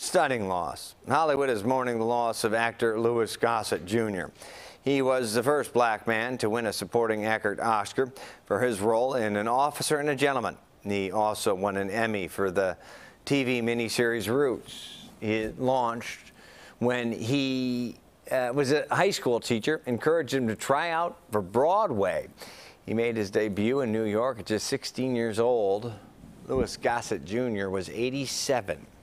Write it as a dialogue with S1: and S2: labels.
S1: stunning loss. Hollywood is mourning the loss of actor Gossett Jr. He was the first black man to win a supporting actor Oscar for his role in An Officer and a Gentleman. He also won an Emmy for the TV miniseries Roots. It launched when he was a high school teacher, encouraged him to try out for Broadway. He made his debut in New York at just 16 years old. Gossett Jr. was 87.